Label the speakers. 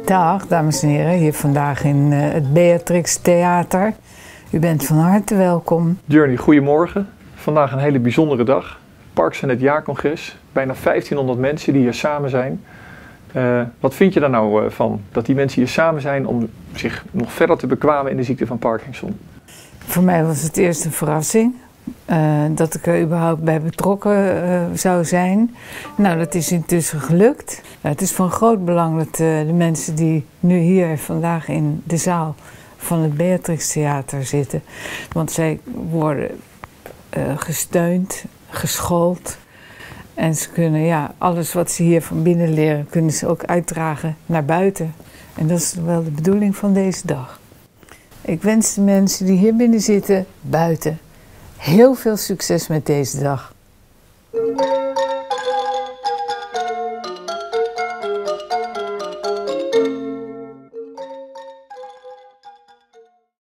Speaker 1: Dag, dames en heren, hier vandaag in het Beatrix Theater. U bent van harte welkom.
Speaker 2: Journey, goedemorgen. Vandaag een hele bijzondere dag. Parks en het Jaarcongres. Bijna 1500 mensen die hier samen zijn. Wat vind je daar nou van? Dat die mensen hier samen zijn om zich nog verder te bekwamen in de ziekte van Parkinson?
Speaker 1: Voor mij was het eerst een verrassing. Dat ik er überhaupt bij betrokken zou zijn. Nou, dat is intussen gelukt. Het is van groot belang dat de mensen die nu hier vandaag in de zaal van het Beatrix Theater zitten. Want zij worden gesteund, geschoold. En ze kunnen, alles wat ze hier van binnen leren, kunnen ze ook uitdragen naar buiten. En dat is wel de bedoeling van deze dag. Ik wens de mensen die hier binnen zitten, buiten, heel veel succes met deze dag.